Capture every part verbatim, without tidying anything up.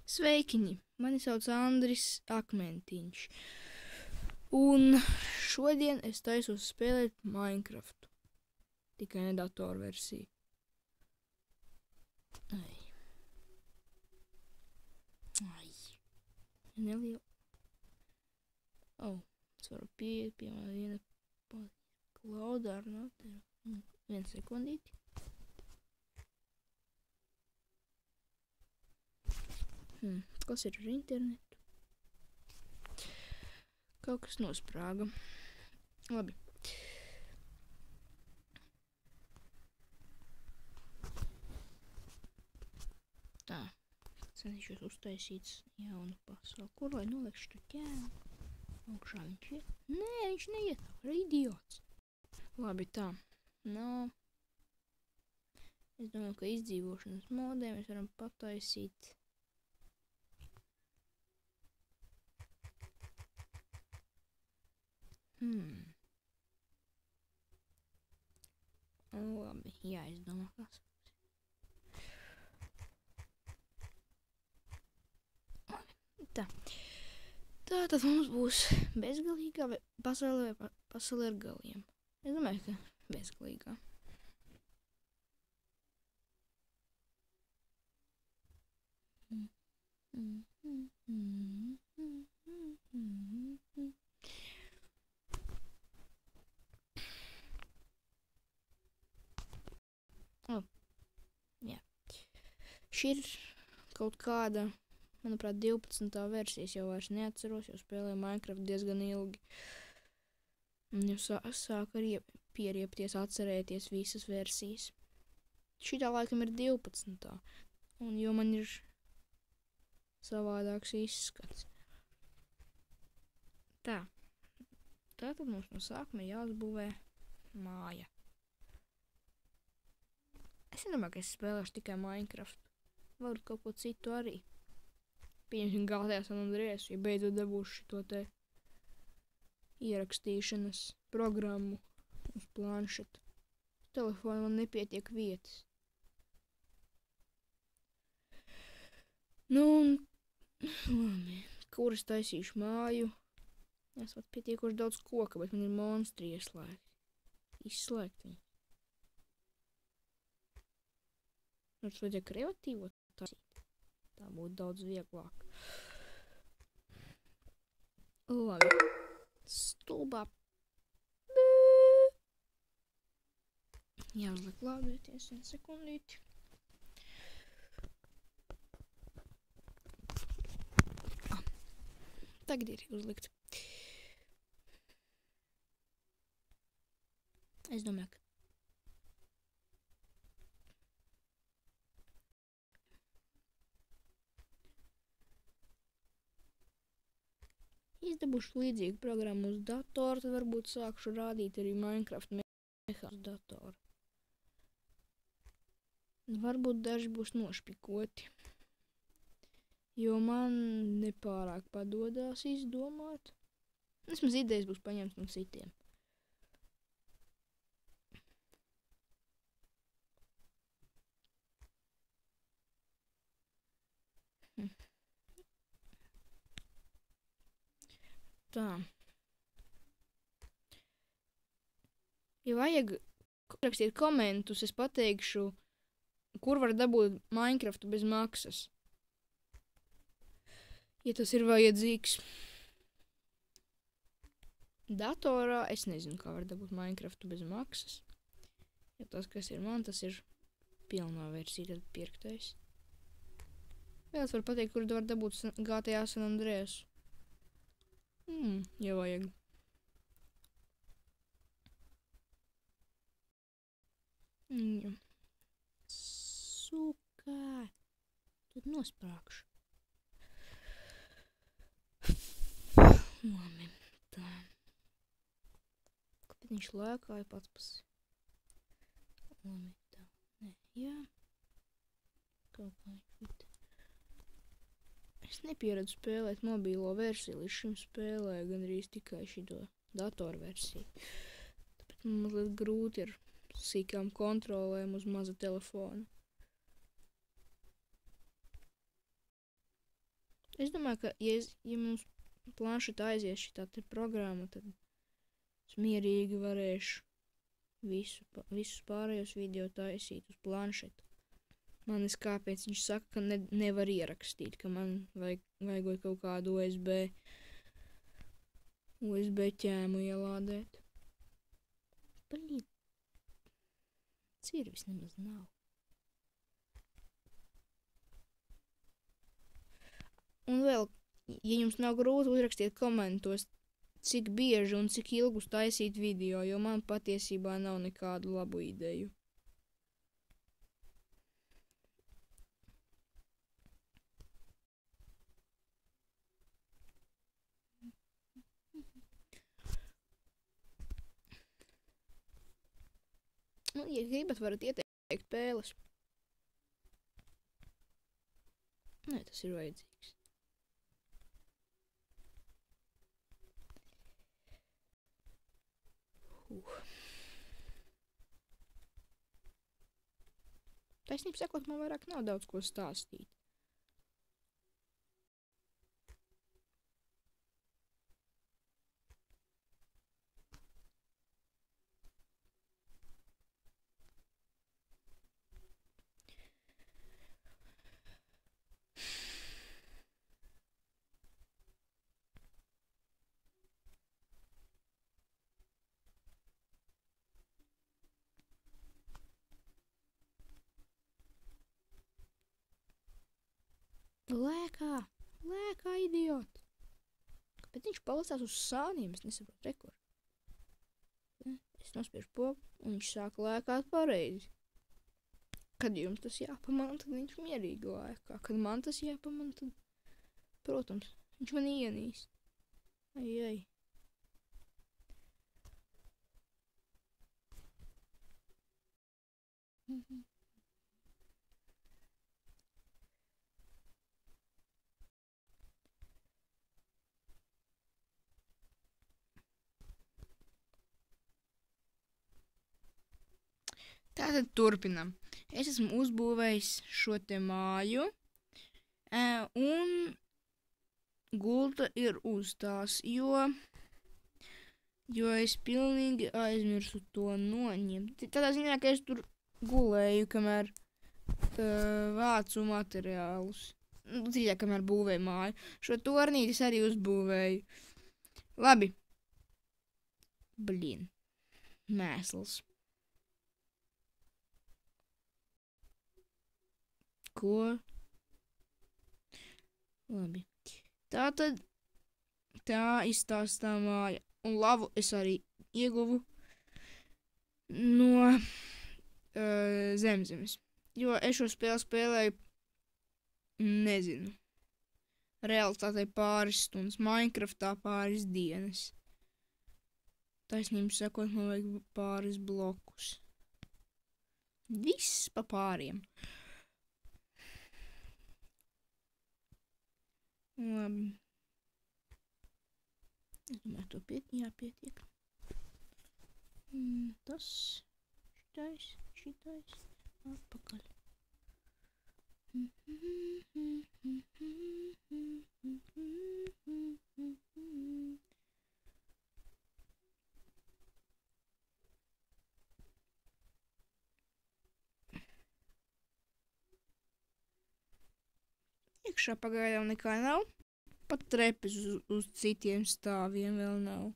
Sveikiņi! Mani sauc Andris Akmentiņš. Un šodien es taisos spēlēt Minecraftu. Tikai ne datorversiju. Ai. Ai. Nelielu. Oh, es varu pieiet pie man viena klauda ar noteru. Vienu sekundīti. Hmm, kas ir ar internetu? Kaut kas nosprāga. Labi. Tā. Centīšos uztaisīt jaunu pasauli. Kur lai nolikšu tu ķēnu? Augšā viņš ir? Nē, viņš neiet. Ir idiots. Labi, tā. No. Es domāju, ka izdzīvošanas modē mēs varam pataisīt. Hmm. Labi, jāizdomā kas. Tā. Tā tad mums būs bezgalīgā vai pasaulē vai pasaulē ar galiem. Es domāju, ka bezgalīgā. Oh, jā. Šī ir kaut kāda, manuprāt, divpadsmitā versijas, jau vairs neatceros, jo spēlēju Minecraft diezgan ilgi. Un jau sā, sāk arī pieriepties, atcerēties visas versijas. Šitā laikam ir divpadsmitā, un jo man ir savādāks izskats. Tā. Tātad mums no sākuma jāuzbūvē māja. Es nedomāju, ka es spēlēšu tikai Minecraft. Varu kaut ko citu arī. Pieņemsim G T A San Andreas, ja beidzot dabūšu šito te ierakstīšanas programmu uz planšetu. Telefonu man nepietiek vietas. Nu un, labi, kur es taisīšu māju? Es pat pietiekoši daudz koka, bet man ir monstri ieslēgti. Izslēgt viņi. Mums vajag kreatīvo taisīt. Tā būtu daudz vieglāk. Labi. Stulbā. Jāuzliek lādēties vienu sekundīti. Ah. Tagad ir uzlikt. Es domāju, ka izdabūšu līdzīgu programmu uz datoru, tad varbūt sākšu rādīt arī Minecraft mehā uz datoru. Varbūt daži būs nošpikoti, jo man nepārāk padodās izdomāt. Vismaz idejas būs paņemts no citiem. Hm. Tā. Ja vajag rakstīt komentus, es pateikšu, kur var dabūt Minecraftu bez maksas. Ja tas ir vajadzīgs. Datorā es nezinu, kā var dabūt Minecraftu bez maksas. Ja tas, kas ir man, tas ir pilnā versija, tad pirktais. Vēl es varu pateikt, kur var dabūt G T A San Andreas. Hmm, ja vajag. Mm. Suka. Tad nosprākšu. Labi, tā. Kāpēc viņš lēkāja pats pas. Labi, tā. Nē, jā. Kaut kā šit. Es nepieredzu spēlēt mobīlo versiju, līdz šim spēlēju gandrīz tikai šito datoru versiju. Tāpēc man mazliet grūti ir sīkām kontrolēm uz maza telefona. Es domāju, ka, ja, es, ja mums planšetā aizies šitā te programma, tad es mierīgi varēšu visu, visus pārējos video taisīt uz planšetu. Manis kāpēc viņš saka, ka ne, nevar ierakstīt, ka man vajag, vajag kaut kādu U S B, U S B ķēmu ielādēt. Palīd. Cirvis nemaz nav. Un vēl, ja jums nav grūti, uzrakstiet komentos, cik bieži un cik ilgus taisīt video, jo man patiesībā nav nekādu labu ideju. Nu, ja gribat, varat ieteikt pēles. Nē, tas ir vajadzīgs. Uh. Taisnība sakot, man vairāk nav daudz ko stāstīt. Lēkā, lēkā, idiot. Kāpēc viņš palicās uz sāniem? Es nesaprotu, rekur. Es nospiežu pogu, un viņš sāk lēkāt pareizi. Kad jums tas jāpamana, tad viņš mierīgi lēkā. Kad man tas jāpamana, tad, protams, viņš man ienīst. Ai, ai. Mhm. Tātad turpinam. Es esmu uzbūvējis šo te māju, un gulta ir uz tās, jo, jo es pilnīgi aizmirsu to noņemt. Tādā ziņā, ka es tur gulēju, kamēr uh, vācu materiālus. Nu, drīzāk, kamēr būvēju māju. Šo tornīti es arī uzbūvēju. Labi. Blin. Mēsls. Ko? Labi. Tā tad tā izstāstā māja. Un lavu es arī ieguvu no uh, Zemzemes. Jo es šo spēli spēlēju, nezinu, realitātei pāris stundas, Minecraftā pāris dienas. Taisnību sakot, man vajag pāris blokus. Viss pa pāriem. Labi. Es domāju, to piet, jāpietiek. Mm, tas, šitais, šitais, atpakaļ. Iekšā pagaidām nekā nav. Pat trepes uz, uz citiem stāviem vēl nav.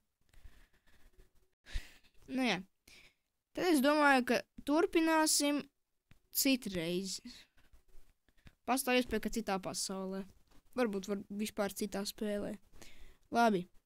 Nu jā. Tad es domāju, ka turpināsim citreiz. Pastāv iespēja, ka citā pasaulē. Varbūt var vispār citā spēlē. Labi.